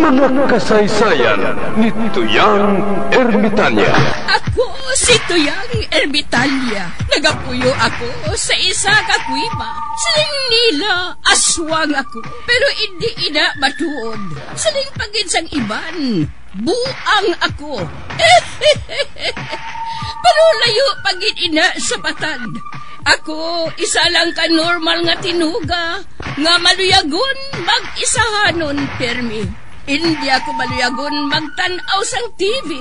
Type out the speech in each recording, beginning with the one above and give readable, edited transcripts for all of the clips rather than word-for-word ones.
Mga kasaysayan ni Tuyang Ermitanya. Ako si Tuyang Ermitanya. Nagapuyo ako sa isa ka kuiba. Siling nila, aswang ako. Pero hindi ina matuod. Siling pagin sang iban, buang ako. Pero layo pagin ina sa batad. Ako, isa lang ka normal nga tinuga, nga maluyagon mag-isahanon, permi. Hindi ako maluyagon magtanaw sang TV.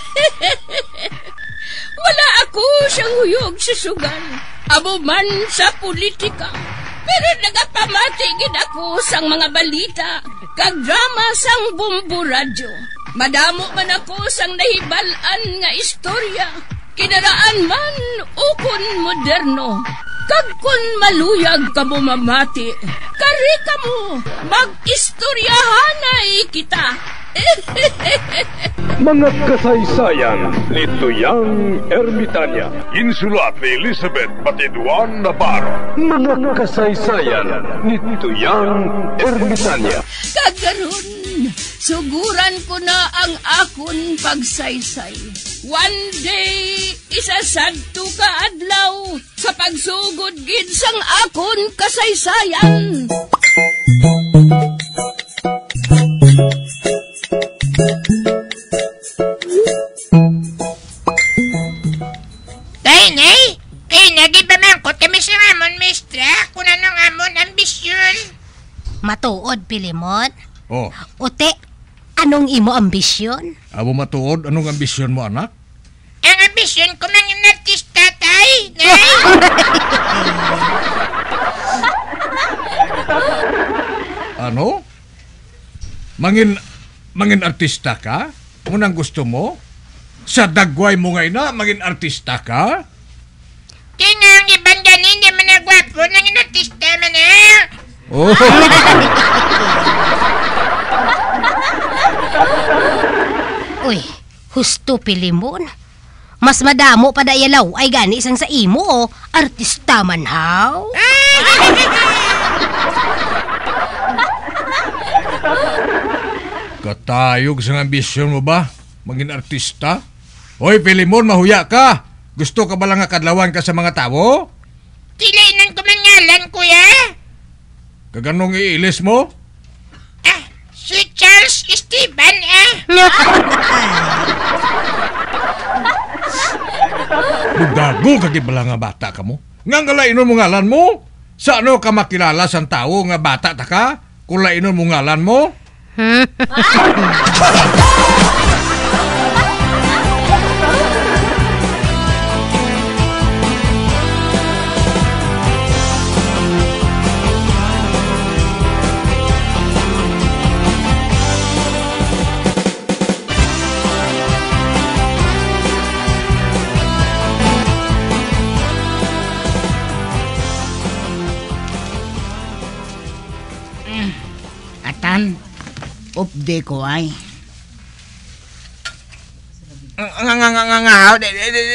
Wala ako siyang huyog sa sugal, abo man sa politika. Pero nagapamatagin ako sang mga balita, kag drama sang Bumbu Radyo. Madamo man ako sang nahibalan nga istorya, kinaraan man ukon moderno. Kag kun maluyag ka mo mamati, kari ka mo, mag-istoryahanay kita. Mga kasaysayan ni Tuyang Ermitanya. Insulat ni Elizabeth Batiduan Navarro. Mga kasaysayan ni Tuyang Ermitanya. Kagaron, suguran ko na ang akon pagsaysay. One day, isasadto ka adlaw sa pagsugod gid sang akon kasaysayan. Nagibamangkot kami sa amon, mistra, kung anong amon ambisyon. Matuod, Pilimon? Oh. Ute, anong imo ambisyon? Abo matuod, anong ambisyon mo, anak? Ang ambisyon ko mangin artista, tay. Nay? Ano? Mangin artista ka? Unang gusto mo? Sa dagway mo ngayon na, mangin artista ka? Kaya nga ang ibang dyan, hindi man na gwapo, nangin artista man Oh. Uy, husto, Pilimon. Mas madamo pa dayalaw ay gani isang sa imo o artista man haw. Katayog sa ambisyon mo ba? Maging artista? Hoy, Pilimon, mahuya ka! Gusto ka ba lang akadlawan ka sa mga tao? Tilainan ko man ngalan, kuya. Kaganong iilis mo? Si Charles Esteban, Gago kagi bala nga bata ka mo? Nga lainon mo ngalan mo? Sa ano ka makilala sa tao nga bata ta ka? Kung lainon mo ngalan mo? Atan, upde ko ay. Ngaw,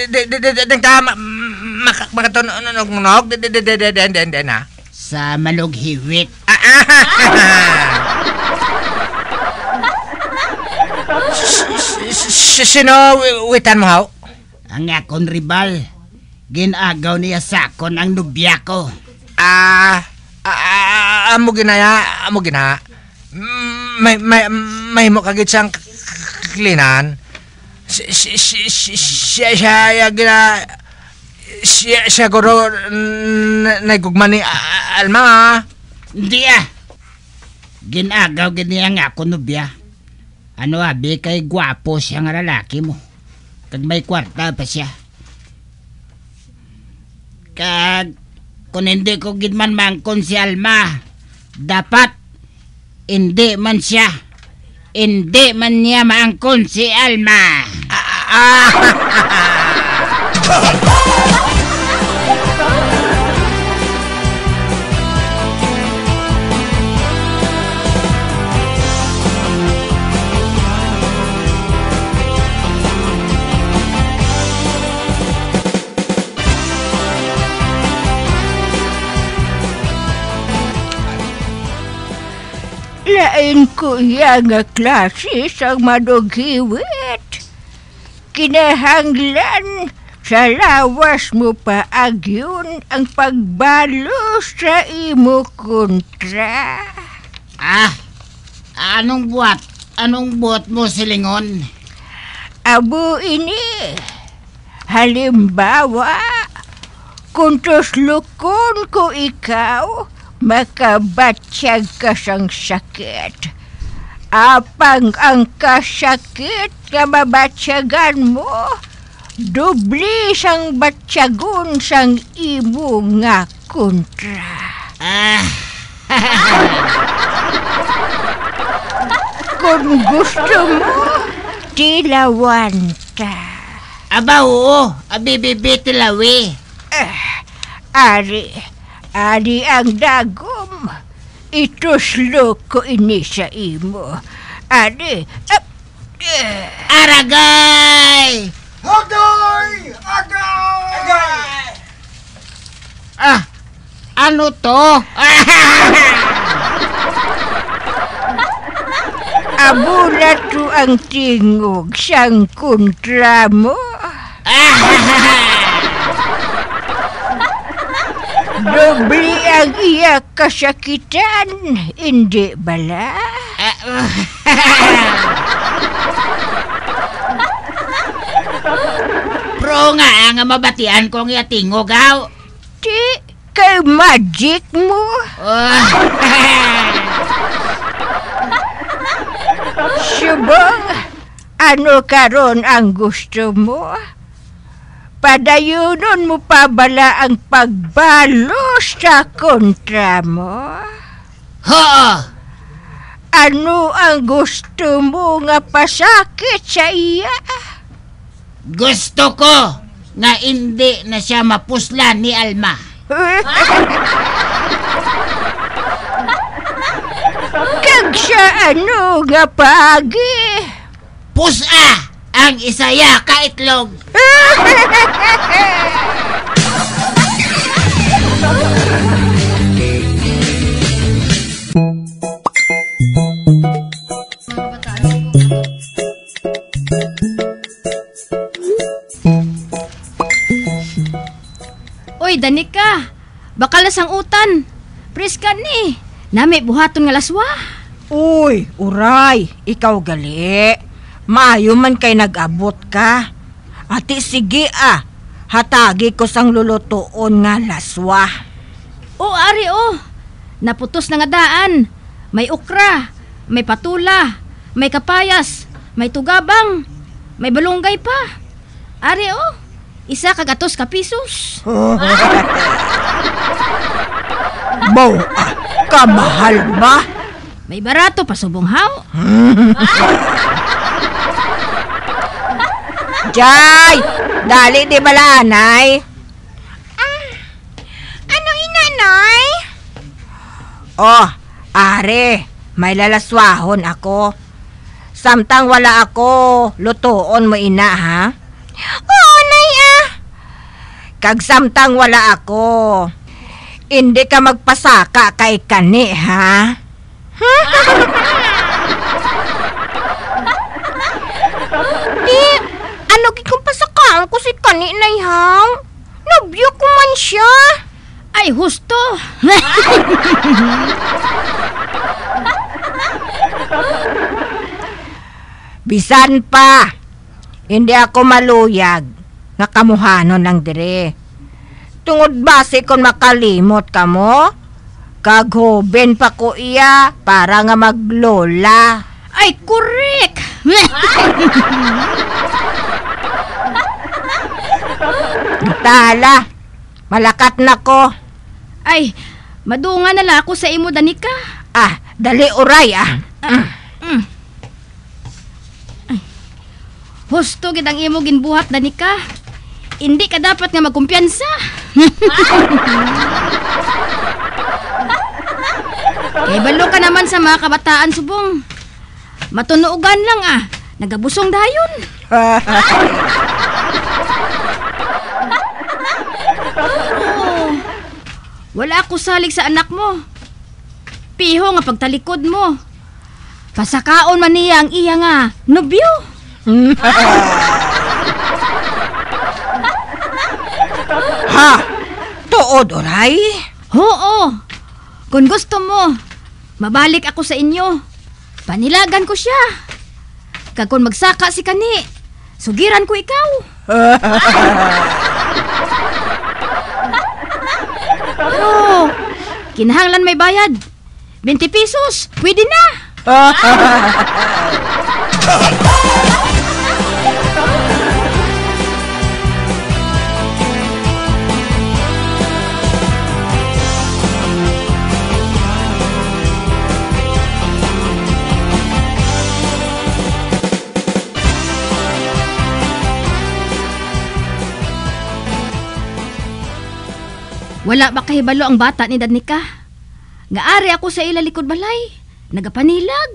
makatunog, na. Sa malughiwit. Sino witan mo, haw? Ang akon ribal, ginagaw niya sa akon ang nubya ko. Amo gina. May mo kagit siyang klinan. Siya guro nagugman ni Alma. Hindi ginagaw niya nga akon nubya. Ano abi kay gwapo siya nga lalaki mo. Kag may kwarta pa siya. Kag kung hindi ko gidman mangkon si Alma, dapat hindi man niya maangkon si Alma. Lain kuya nga klase sa madughiwit. Kinahanglan sa lawas mo pa agyon ang pagbalo sa imo kontra. Anong buhat? Anong buhat mo, silingon? Abo ini, halimbawa, kung tuslukon ko ikaw, makabatsyag ka sang sakit. Apang ang kasakit nga mabatsyagan mo, dubli sang batsyagon sang imo nga kontra. Kung gusto mo, tilawan ta. Aba, oo. Abibibi tilawi. Ari ang dagom. Ituslok ko ini sa imo. Ari, Aragay! Agay! Agay! Ano to? abula to ang tingog sang kontra mo. Dobli ang iya kasakitan, hindi bala? Pro nga ang mabatian kong yatingog, aw. Di, kay magic mo. Subong, ano karon ang gusto mo? Padayunon mo pa bala ang pagbalo sa kontra mo? Oo. Ano ang gusto mo nga pasakit sa iya? Gusto ko na hindi na siya mapuslan ni Alma. Kag siya ano nga pagi? Pusa ang isaya ka itlog. Oy, Danica, bakal na sang utan. Priskan ni, nami buhaton nga laswa. Uy, uray, ikaw gali. Maayo man kay nag-abot ka. Ati sige hatagi ko sang lulutuon nga laswa. O ari naputos na nga daan. May ukra, may patula, may kapayas, may tugabang, may balunggay pa. Ari isa kagatos ka pisos. Bow, kamahal ba? May barato pa subong haw. Jay, dali di bala, anay? Ano inanay? Oh, are, may lalaswahon ako. Samtang wala ako, lutuon mo ina, ha? Oo, nay Kag samtang wala ako, hindi ka magpasaka kay kani, ha? Di, ano kung pasakaan ko si kani nay hang? Nobyo ko man siya. Ay, husto. Bisan pa, hindi ako maluyag nga kamuhanon lang dire. Tungod base kon makalimot ka mo, kaghoben pa ko iya para nga maglola. Ay, correct. Tala, malakat na ko. Ay, madunga na la ako sa imo, Danica. Dali uray Husto gid ang imo ginbuhat, Danica. Hindi ka dapat nga magkumpiyansa. Kay balo ka naman sa mga kabataan, subong. Matunuogan lang nagabusong dayon. Wala ako salig sa anak mo. Piho nga pagtalikod mo. Pasakaon man niya ang iya nga nobyo. Ha? Tuod, oray? Oo. Kung gusto mo, mabalik ako sa inyo. Panilagan ko siya. Kag kung magsaka si kani, sugiran ko ikaw. Pero, kinahanglan may bayad. 20 pesos, pwede na. Wala ba kahibalo ang bata ni Danica? Ngaari ako sa ila likod balay. Nagapanilag.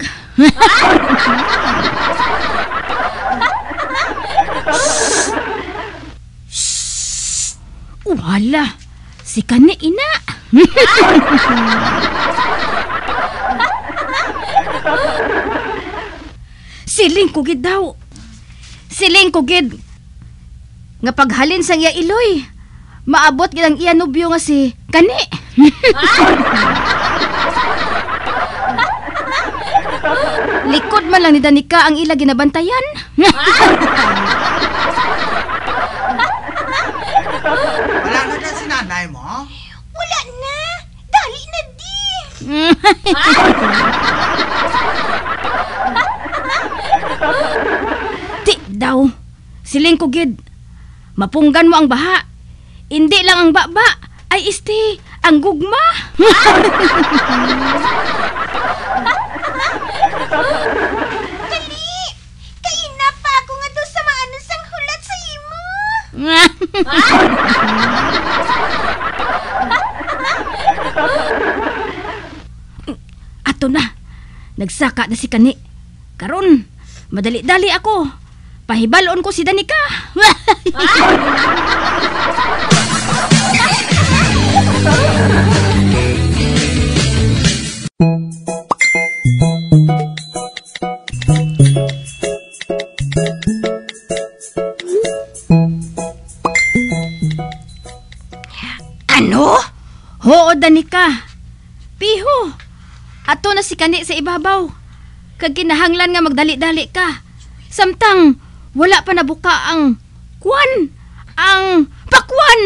Wala. Si kani ina. Siling ko gid daw. Siling ko gid. Nga paghalin sang iya iloy. Maabot gid ang iya nobyo nga si kani. Likod man lang ni Danica ang ila ginabantayan. Wala na na si nanay mo? Wala na. Dali na di. Ti daw. Siling ko gid. Mapunggan mo ang baha. Hindi lang ang baba, ay isti, ang gugma. Dali. Kaina pa ako nga doon sa maano sang hulat sa imo. Ato na. Nagsaka na si kani. Karon, madali-dali ako. Pahibalon ko si Danica. Ano? Oo, Danica. Piho. Ato na si kani sa ibabaw. Kag kinahanglan nga magdali-dali ka. Samtang wala pa nabuka ang kwan. Ang pakwan.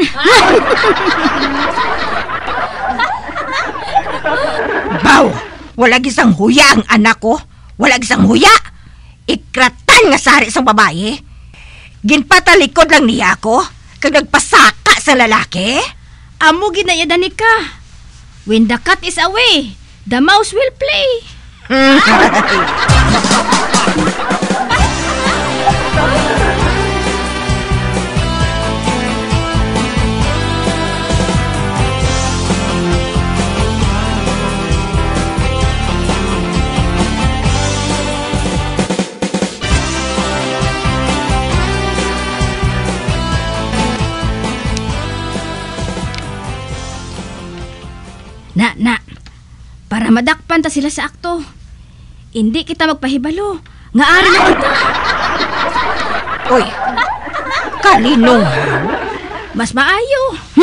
Baw, wala gisang huya ang anak ko. Wala gisang huya. Ikratan nga sari sa babae. Ginpatalikod lang niya ako. Kag nagpasaka sa lalaki. Amo ginaya Danica. When the cat is away, the mouse will play. Na, para madakpan ta sila sa akto. Hindi kita magpahibalo. Nga ari na kita. Uy, kalinong. Mas maayo.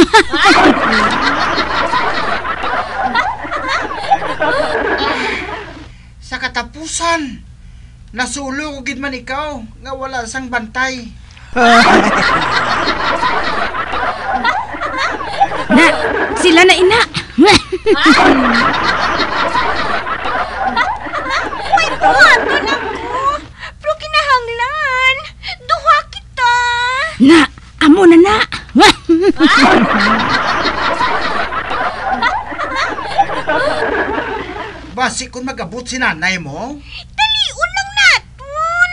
Sa katapusan, nasulo ko gid man ikaw nga wala sang bantay. Na, sila na ina. May buhaton ako. Pero kinahanglan. Duha kita. Na, amo na na. Basi kung mag-abot si nanay mo, Daliun lang naton.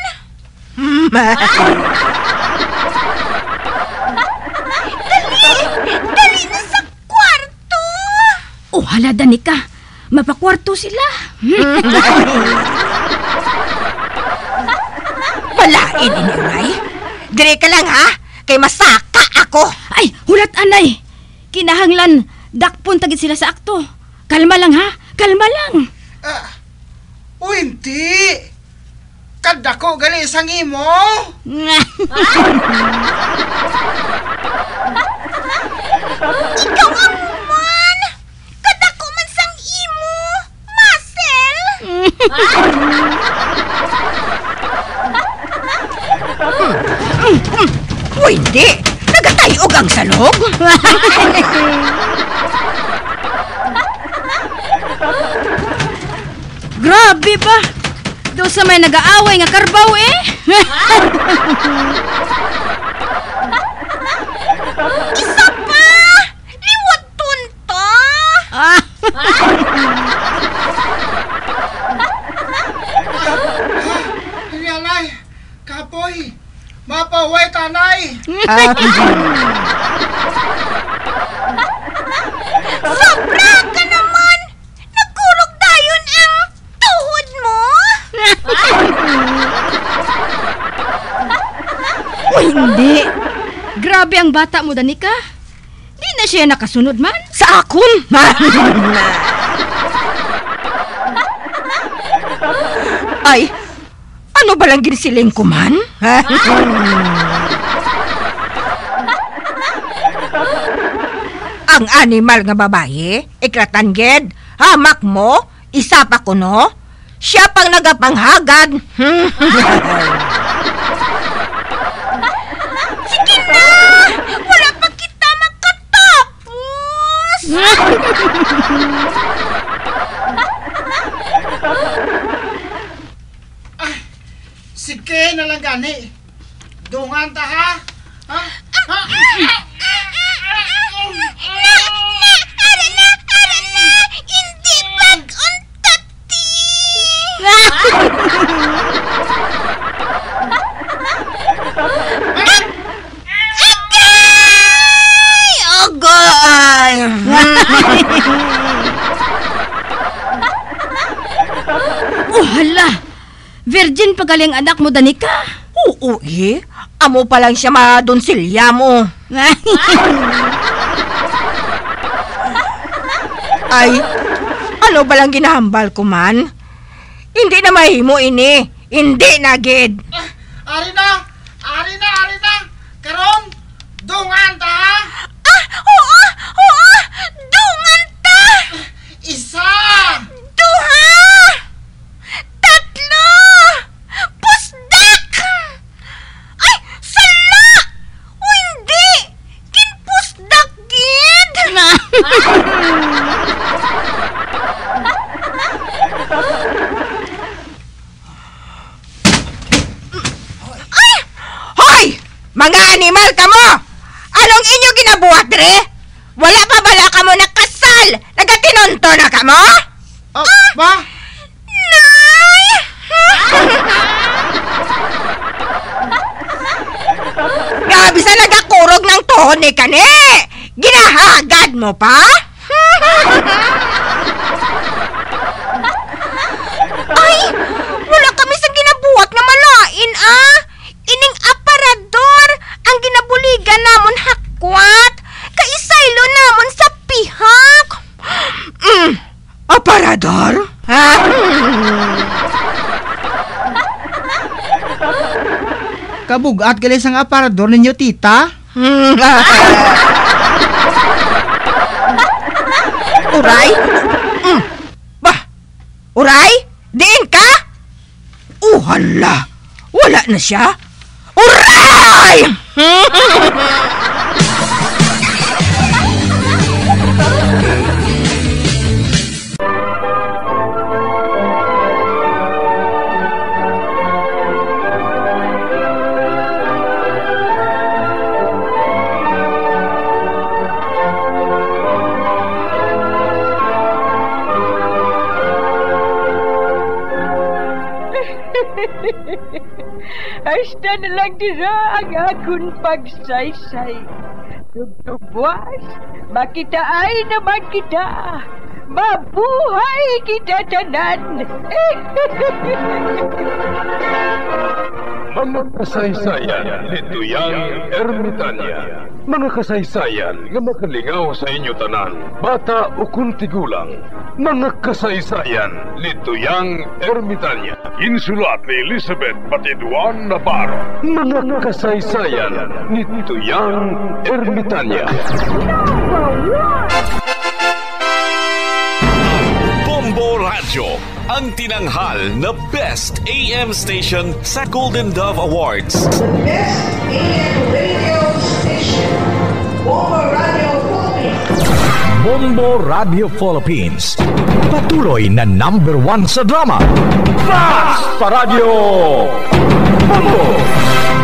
Dali na sa kwarto. Oh, hala Danica. Mapakwarto sila. Balain iniulay. Dire ka lang ha. Kay masaka ako. Ay, hulat anay. Kinahanglan, dakpon tagit sila sa akto. Kalma lang ha. Kalma lang. O hindi. Kadako gali sang imo. Ikaw ang man! Kadako man sang imo! Marcel! O hindi! Nagatayog ang salog! Grabe ba? Doon sa may nag-aaway nga karbaw eh. Isa pa! Liwat tunta! Ah, Nanay, kapoy. Mapaway tanay. Sobra ka naman! Nagkurog dayon ang tuhod mo! o hindi. Grabe ang bata mo, Danica. Di na siya nakasunod man. Sa akon! Ay, ano ba lang ginsiling ko man? Ang animal nga babae, ikratan ged, hamak mo, isa pa ko no, siya pang nagapanghagad. Sige na! Wala pa kita makatapos! Sige na lang gani. Dungan ta ha? Ha? Ha? Ara na! Hindi pag-untati! Agay! Agay! Oh, hala. Virgin pa galing anak mo, Danica. Oo eh, amo pa lang siya madonsilya mo. Ay, ano ba lang ginahambal ko man? Hindi na mahimo ini. Hindi na, gid. Ari na! Karon, dungan ta ha? Oo! Dungan ta! Isa! Duha! Tatlo! Pusdak! Ay! Sala! O hindi! Kinpusdak, gid! Hoy! Mga animal ka mo! Anong inyo ginabuhat, re? Wala pa bala ka mo nakasal? Nagatinonto na ka mo? Ba? Nay! Grabe sa nagakurog ng tuhod ni kani! Ginahagad mo pa? Ay! Wala kami sa ginabuhat nga malain, ah! Ining aparador ang ginabuligan namon hakwat! Kaisaylo namon sa pihak! Aparador? Ha? Kabugat gali sang aparador ninyo, tita? Uray? Bah! Uray? Diin ka? Hala! Wala na siya? Uray! Hasta na lang dira ang akong pagsaysay. Tugtugwas, makitaay naman kita. Mabuhay kita tanan. Mga kasaysayan ni Tuyang Ermitanya. Mga kasaysayan nga makalingaw sa inyo tanan, bata o kuntigulang. Mga kasaysayan ni Tuyang Ermitanya. Insulat ni Elizabeth Batiduan Navarro. Mga kasaysayan ni Tuyang Ermitanya. Bombo Radio, ang tinanghal na Best AM Station sa Golden Dove Awards. The Best AM Radio Station, Bombo Radio Philippines. Bombo Radio Philippines, patuloy na #1 sa drama. Basta Radio Bombo!